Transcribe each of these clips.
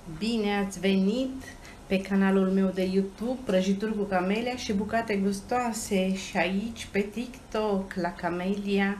Bine ați venit pe canalul meu de YouTube, Prăjituri cu Camelia și bucate gustoase, și aici pe TikTok, la Camelia.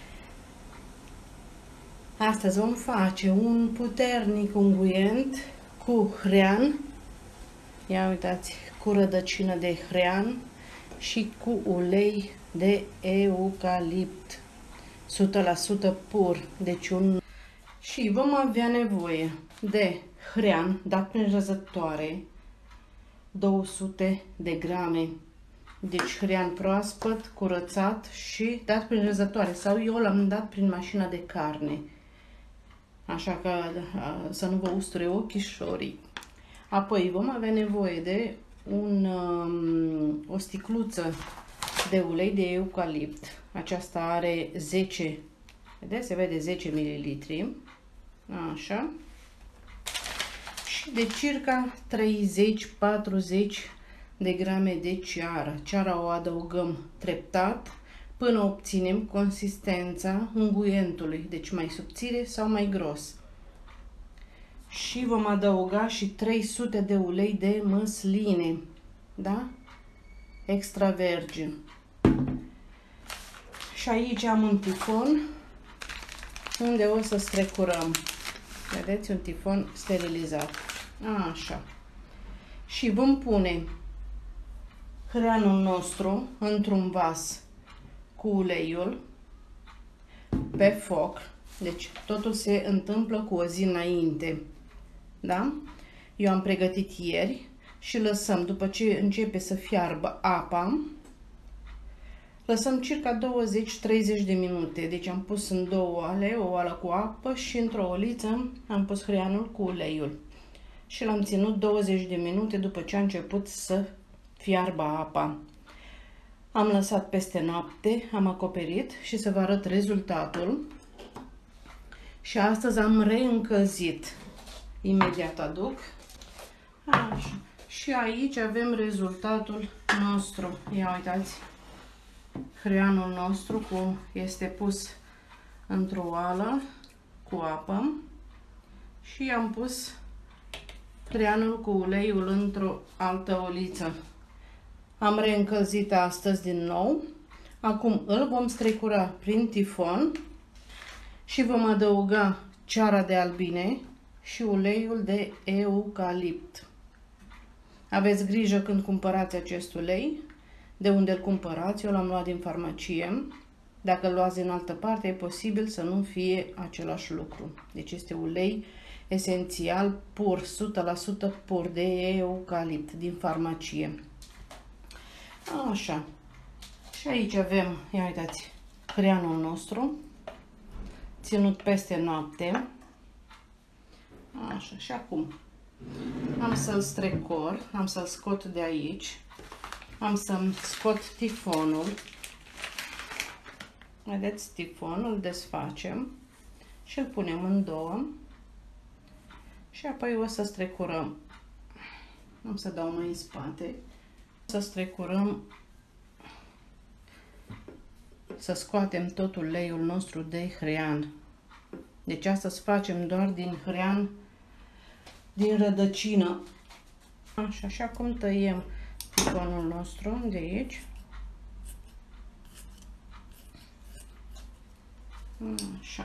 Astăzi vom face un puternic unguent cu hrean. Ia uitați, cu rădăcină de hrean și cu ulei de eucalipt, 100% pur. Deci Și vom avea nevoie de hrean dat prin răzătoare, 200 de grame. Deci hrean proaspăt, curățat și dat prin răzătoare. Sau eu l-am dat prin mașina de carne. Așa că să nu vă usture ochișorii. Apoi vom avea nevoie de o sticluță de ulei de eucalipt. Aceasta are 10, vedeți, se vede 10 ml. Așa. Și de circa 30-40 de grame de ceară. Ceara o adăugăm treptat până obținem consistența unguentului, deci mai subțire sau mai gros. Și vom adăuga și 300 de ulei de măsline, da? Extra virgin. Și aici am un tifon unde o să strecurăm. Vedeți, un tifon sterilizat. Așa. Și vom pune hreanul nostru într-un vas cu uleiul pe foc. Deci totul se întâmplă cu o zi înainte. Da? Eu am pregătit ieri și lăsăm, după ce începe să fiarbă apa, lăsăm circa 20-30 de minute. Deci am pus în două oale, o oală cu apă și într-o oliță am pus hreanul cu uleiul. Și l-am ținut 20 de minute după ce a început să fiarbă apa. Am lăsat peste noapte, am acoperit și să vă arăt rezultatul. Și astăzi am reîncălzit. Imediat aduc. Așa. Și aici avem rezultatul nostru. Ia uitați. Hreanul nostru cum este pus într-o oală cu apă și am pus hreanul cu uleiul într-o altă oliță. Am reîncălzit astăzi din nou. Acum îl vom strecura prin tifon și vom adăuga ceara de albine și uleiul de eucalipt. Aveți grijă când cumpărați acest ulei, de unde îl cumpărați. Eu l-am luat din farmacie. Dacă îl luați din altă parte, e posibil să nu fie același lucru. Deci este ulei esențial pur, 100% pur de eucalipt din farmacie. Așa. Și aici avem, ia uitați, hreanul nostru ținut peste noapte. Așa. Și acum am să-l strecor, am să-l scot de aici. Am să-mi scot tifonul. Vedeți, tifonul îl desfacem și îl punem în două. Și apoi o să strecurăm. Am să dau mai în spate. Să strecurăm, să scoatem tot uleiul nostru de hrean. Deci astăzi facem doar din hrean, din rădăcină. Așa, și acum tăiem tifonul nostru de aici. Așa.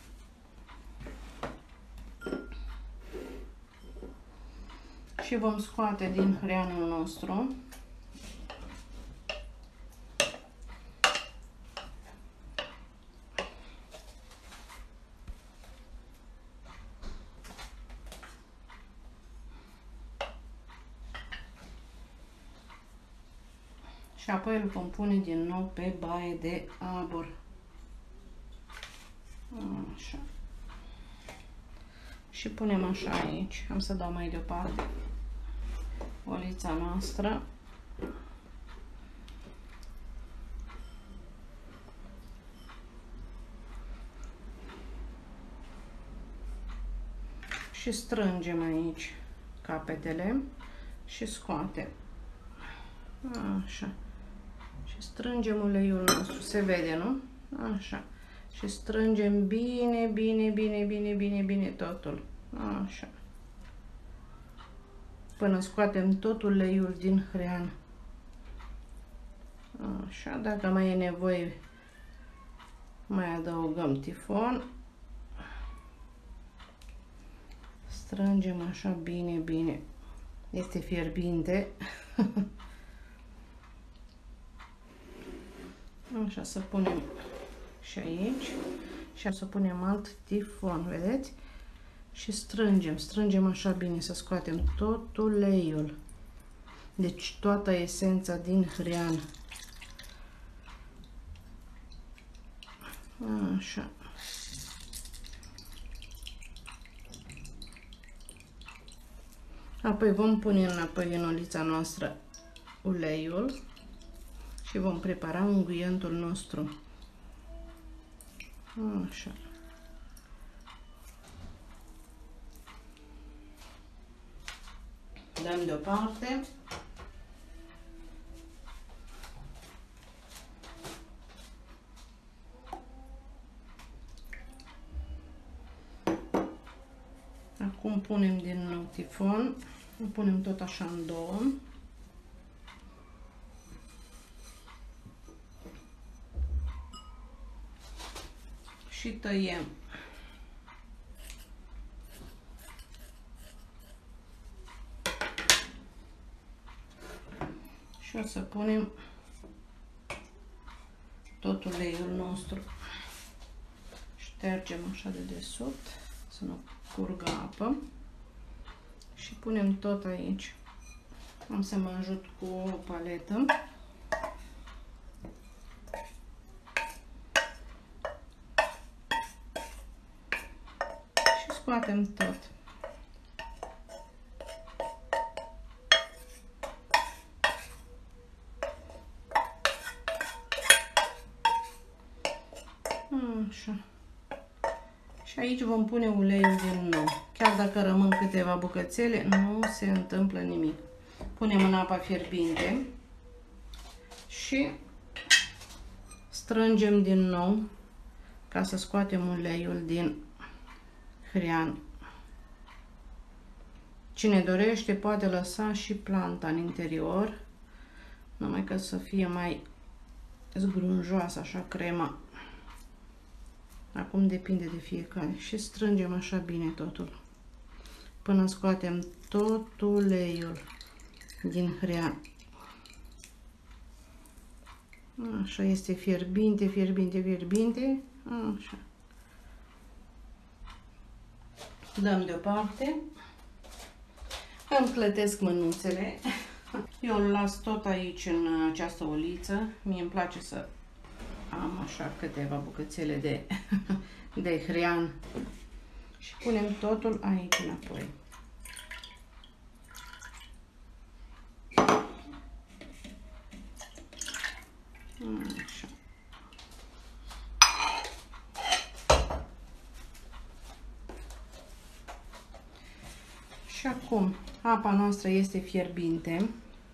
Și vom scoate din hreanul nostru și apoi îl vom pune din nou pe baie de abur. Așa. Și punem așa aici. Am să dau mai deoparte olița noastră. Și strângem aici capetele și scoatem. Așa. Și strângem uleiul nostru. Se vede, nu? Așa. Și strângem bine, bine, bine, bine, bine, bine totul. Așa. până scoatem tot uleiul din hrean. Așa, dacă mai e nevoie, mai adăugăm tifon. Strângem așa bine, bine. Este fierbinte. Așa, să punem și aici. Și să punem alt tifon, vedeți? Și strângem așa bine, să scoatem tot uleiul. Deci toată esența din hrean. Așa. Apoi vom pune înapoi în olița noastră uleiul și vom prepara unguientul nostru. Așa. Dăm deoparte. Acum punem din nou tifon. Îl punem tot așa în două. Și tăiem. Și o să punem tot uleiul nostru. Ștergem așa de desubt, să nu curgă apă. Și punem tot aici. Am să mă ajut cu o paletă. Și scoatem tot. Așa. Și aici vom pune uleiul din nou. Chiar dacă rămân câteva bucățele, nu se întâmplă nimic. Punem în apa fierbinte și strângem din nou ca să scoatem uleiul din hrean. Cine dorește poate lăsa și planta în interior, numai că să fie mai zgrunjoasă așa crema. Acum depinde de fiecare. Și strângem așa bine totul până scoatem tot uleiul din hrean. Așa, este fierbinte, fierbinte, fierbinte. Așa. Dăm deoparte. Îmi clătesc mânuțele. Eu îl las tot aici în această oliță. Mie îmi place să am așa câteva bucățele de hrean. Și punem totul aici înapoi. Așa. Și acum apa noastră este fierbinte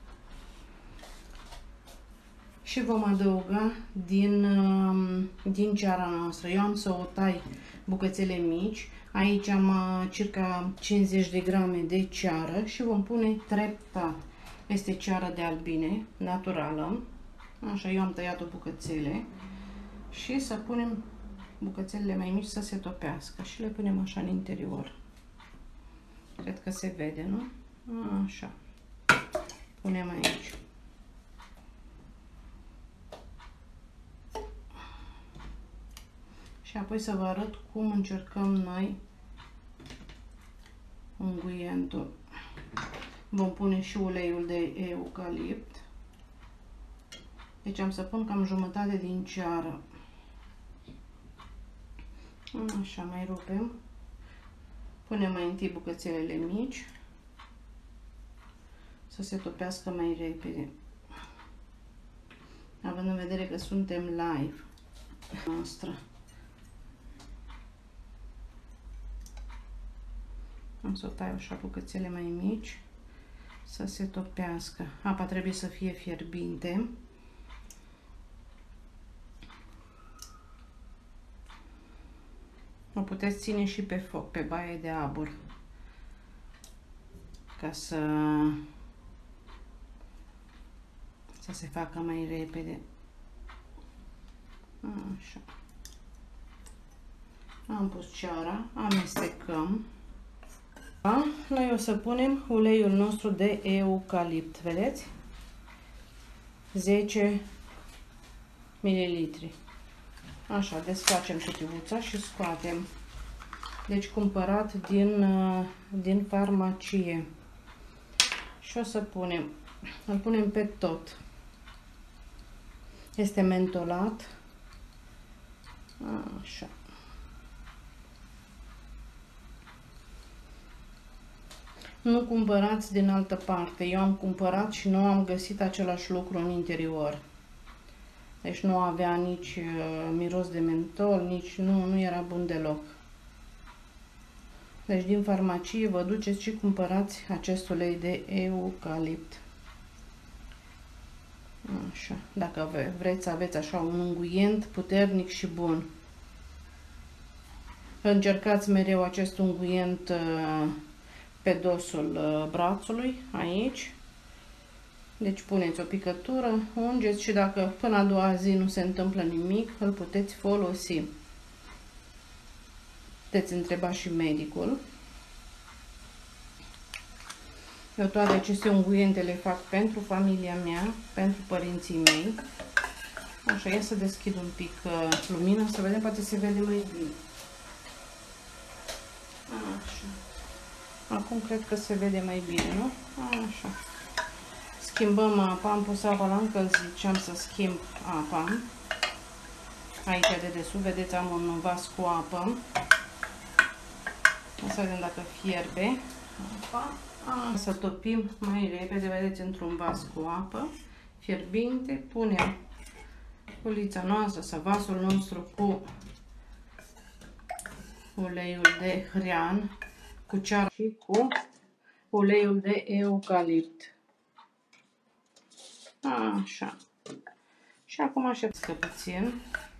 și vom adăuga din ceara noastră. Eu am să o tai bucățele mici. Aici am circa 50 de grame de ceară și vom pune treptat. Este ceară de albine naturală. Așa, eu am tăiat-o bucățele și să punem bucățelele mai mici să se topească și le punem așa în interior. Cred că se vede, nu? Așa. Punem aici. Și apoi să vă arăt cum încercăm noi unguientul. Vom pune și uleiul de eucalipt. Deci am să pun cam jumătate din ceară. Așa, mai rupem. Punem mai întâi bucățelele mici să se topească mai repede. Având în vedere că suntem live noastră. Am să o tai așa bucățele mai mici să se topească. Apa trebuie să fie fierbinte. O puteți ține și pe foc, pe baie de abur, ca să se facă mai repede. Așa. Am pus ceara, amestecăm. Da? Noi o să punem uleiul nostru de eucalipt, vedeți? 10 ml. Așa, desfacem cutiuța și scoatem. Deci cumpărat din farmacie. Și o să punem, îl punem pe tot. Este mentolat. Așa. Nu cumpărați din altă parte. Eu am cumpărat și nu am găsit același lucru în interior. Deci nu avea nici miros de mentol, nici nu era bun deloc. Deci din farmacie vă duceți și cumpărați acest ulei de eucalipt. Așa. Dacă vreți să aveți așa un unguient puternic și bun. Încercați mereu acest unguient pe dosul brațului, aici. Deci puneți o picătură, ungeți și dacă până a doua zi nu se întâmplă nimic, îl puteți folosi. Puteți întreba și medicul. Eu toate aceste unguiente le fac pentru familia mea, pentru părinții mei. Așa, ia să deschid un pic lumina, să vedem, poate se vede mai bine. Așa. Acum cred că se vede mai bine, nu? Așa. Schimbăm apa, am pus apa la încălzit și am să schimb apa. Aici de desubt, vedeți, am un vas cu apă. O să vedem dacă fierbe apa. Să topim mai repede, vedeți, într-un vas cu apă fierbinte. Punem ulița noastră sau vasul nostru cu uleiul de hrean, cu ceara și cu uleiul de eucalipt. Așa. Și acum aștept puțin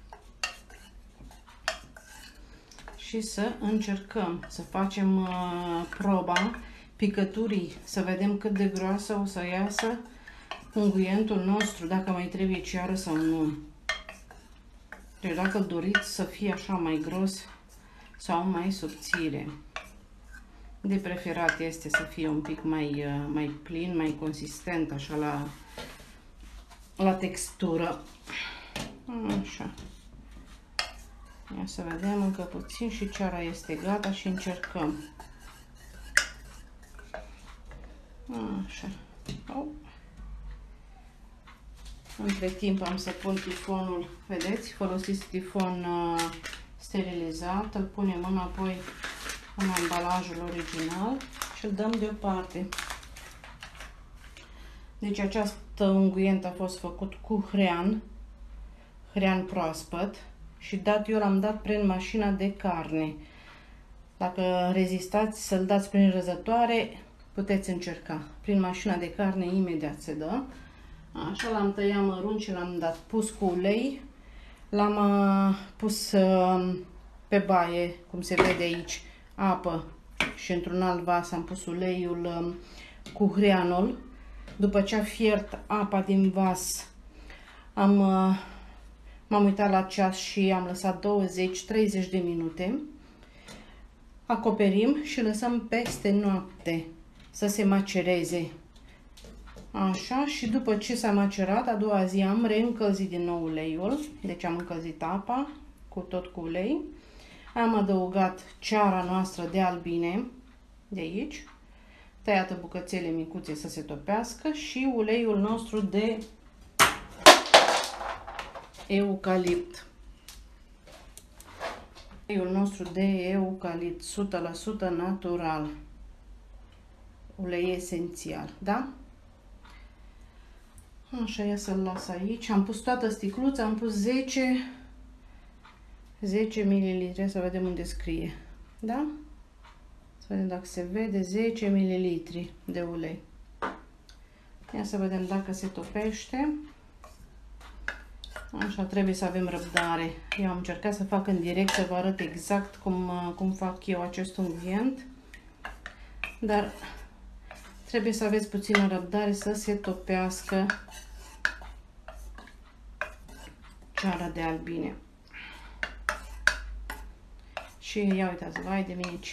și să încercăm să facem proba picăturii, să vedem cât de groasă o să iasă unguientul nostru, dacă mai trebuie ceară sau nu. Deci dacă doriți să fie așa mai gros sau mai subțire. De preferat este să fie un pic mai plin, mai consistent, așa la textură. Așa. Ia să vedem încă puțin și ceara este gata și încercăm. Așa. Între timp am să pun tifonul, vedeți, folosiți tifon sterilizat, îl punem înapoi în ambalajul original și îl dăm deoparte. Deci această unguient a fost făcut cu hrean proaspăt și eu l-am dat prin mașina de carne. Dacă rezistați să-l dați prin răzătoare, puteți încerca. Prin mașina de carne imediat se dă. Așa, l-am tăiat mărunt și l-am pus cu ulei. L-am pus pe baie, cum se vede aici, apă și într-un alt vas am pus uleiul cu hreanul. După ce a fiert apa din vas, m-am uitat la ceas și am lăsat 20-30 de minute. Acoperim și lăsăm peste noapte să se macereze. Așa, și după ce s-a macerat, a doua zi am reîncălzit din nou uleiul. Deci am încălzit apa tot cu ulei. Am adăugat ceara noastră de albine de aici, tăiată bucățele micuțe să se topească, și uleiul nostru de eucalipt. Uleiul nostru de eucalipt 100% natural. Ulei esențial, da? Așa, ia să-l las aici. Am pus toată sticluța, am pus 10 ml, să vedem unde scrie, da? Să vedem dacă se vede, 10 ml de ulei. Ia să vedem dacă se topește. Așa, trebuie să avem răbdare. Eu am încercat să fac în direct, să vă arăt exact cum fac eu acest unguient, dar Trebuie să aveți puțină răbdare să se topească ceara de albine. Și ia uitați, vai de mine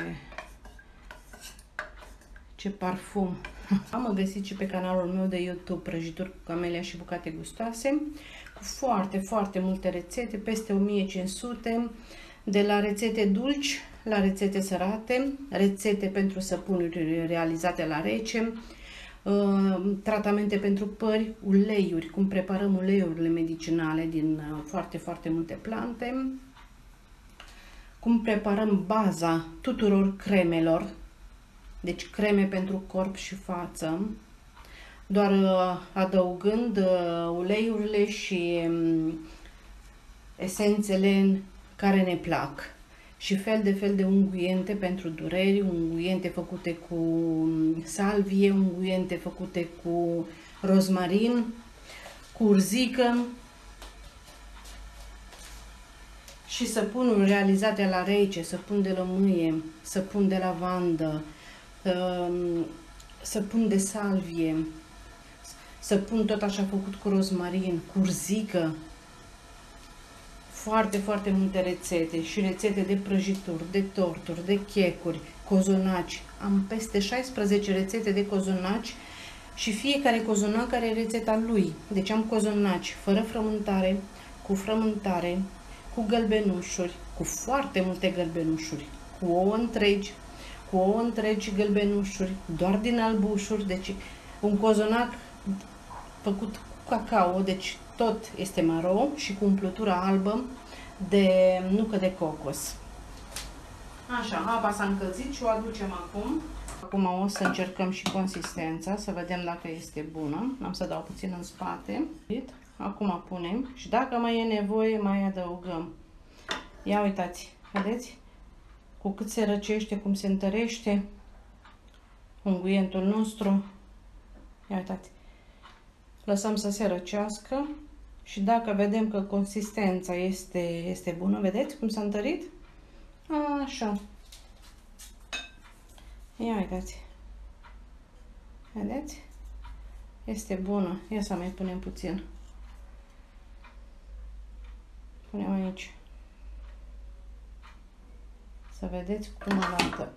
ce parfum. Am găsit și pe canalul meu de YouTube prăjituri cu camelia și bucate gustoase, cu foarte, foarte multe rețete, peste 1500, de la rețete dulci la rețete sărate, rețete pentru săpunuri realizate la rece, tratamente pentru pări, uleiuri, cum preparăm uleiurile medicinale din foarte, foarte multe plante, cum preparăm baza tuturor cremelor, deci creme pentru corp și față, doar adăugând uleiurile și esențele care ne plac. Și fel de fel de unguiente pentru dureri, unguiente făcute cu salvie, unguiente făcute cu rozmarin, cu urzică și săpunuri realizate la rece, săpun de lămâie, săpun de lavandă, săpun de salvie, săpun tot așa făcut cu rozmarin, cu urzică. Foarte, foarte multe rețete și rețete de prăjituri, de torturi, de checuri, cozonaci. Am peste 16 rețete de cozonaci și fiecare cozonac are rețeta lui. Deci am cozonaci fără frământare, cu frământare, cu gălbenușuri, cu foarte multe gălbenușuri, cu ouă întregi gălbenușuri, doar din albușuri. Deci un cozonac făcut cu cacao, deci tot este maro și cu umplutură albă de nucă de cocos. Așa, apa s-a încălzit și o aducem acum. Acum o să încercăm și consistența, să vedem dacă este bună. Am să dau puțin în spate. Acum punem și dacă mai e nevoie, mai adăugăm. Ia uitați, vedeți? Cu cât se răcește, cum se întărește unguientul nostru. Ia uitați. Lăsăm să se răcească și dacă vedem că consistența este bună, vedeți cum s-a întărit? Așa. Ia uitați. Vedeți? Este bună. Ia să mai punem puțin. Punem aici. Să vedeți cum arată.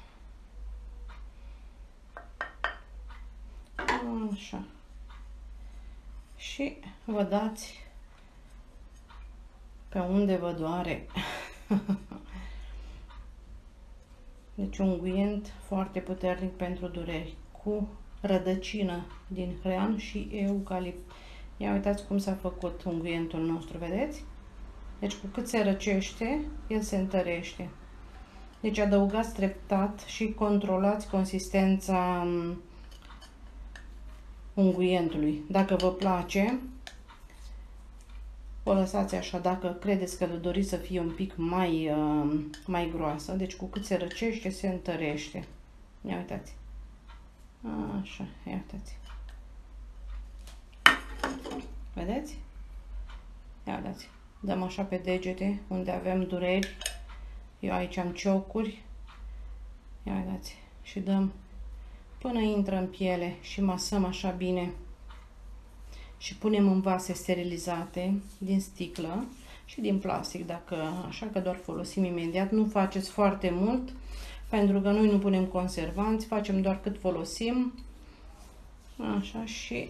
Așa. Și vă dați pe unde vă doare. Deci un unguient foarte puternic pentru dureri, cu rădăcină din hrean și eucalipt. Ia uitați cum s-a făcut unguientul nostru, vedeți? Deci cu cât se răcește, el se întărește. Deci adăugați treptat și controlați consistența unguientului. Dacă vă place, o lăsați așa. Dacă credeți că doriți să fie un pic mai groasă, deci cu cât se răcește, se întărește. Ia uitați. Așa, ia uitați. Vedeți? Ia uitați. Dăm așa pe degete, unde avem dureri. Eu aici am ciocuri. Ia uitați. Și dăm până intră în piele și masăm așa bine. Și punem în vase sterilizate din sticlă și din plastic, dacă așa, că doar folosim imediat. Nu faceți foarte mult, pentru că noi nu punem conservanți, facem doar cât folosim. Așa, și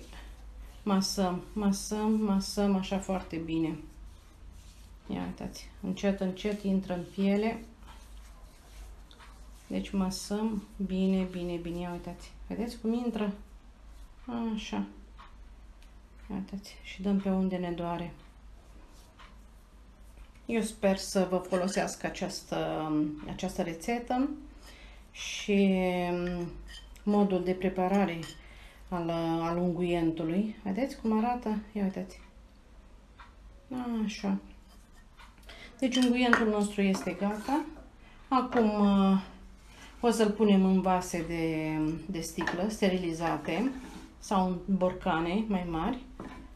masăm așa foarte bine. Ia uitați, încet, încet intră în piele. Deci masăm bine, bine, bine. Ia uitați, vedeți cum intră? Așa. Uitați, și dăm pe unde ne doare. Eu sper să vă folosească această rețetă și modul de preparare al unguientului. Vedeți cum arată? Ia uitați. Așa. Deci unguientul nostru este gata. Acum o să-l punem în vase de sticlă sterilizate sau în borcane mai mari.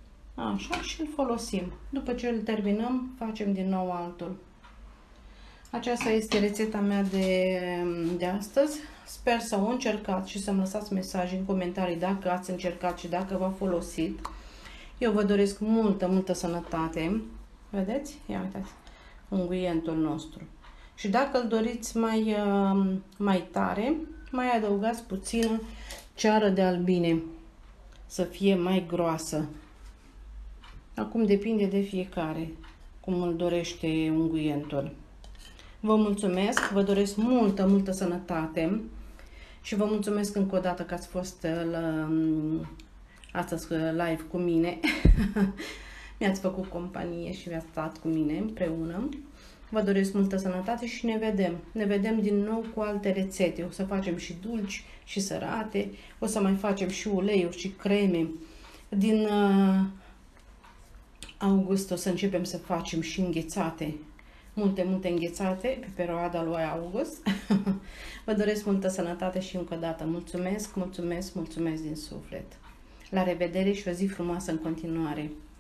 Așa, și îl folosim. După ce îl terminăm, facem din nou altul. Aceasta este rețeta mea de astăzi. Sper să o încercați și să-mi lăsați mesaje în comentarii dacă ați încercat și dacă v-a folosit. Eu vă doresc multă sănătate. Vedeți? Ia uitați, unguientul nostru. Și dacă îl doriți mai tare, mai adăugați puțină ceară de albine, să fie mai groasă. Acum depinde de fiecare cum îl dorește unguientul. Vă mulțumesc, vă doresc multă sănătate și vă mulțumesc încă o dată că ați fost astăzi live cu mine. Mi-ați făcut companie și mi-ați stat cu mine împreună. Vă doresc multă sănătate și ne vedem. Ne vedem din nou cu alte rețete. O să facem și dulci și sărate. O să mai facem și uleiuri și creme. Din august o să începem să facem și înghețate. Multe înghețate pe perioada lui august. Vă doresc multă sănătate și încă o dată mulțumesc din suflet. La revedere și o zi frumoasă în continuare.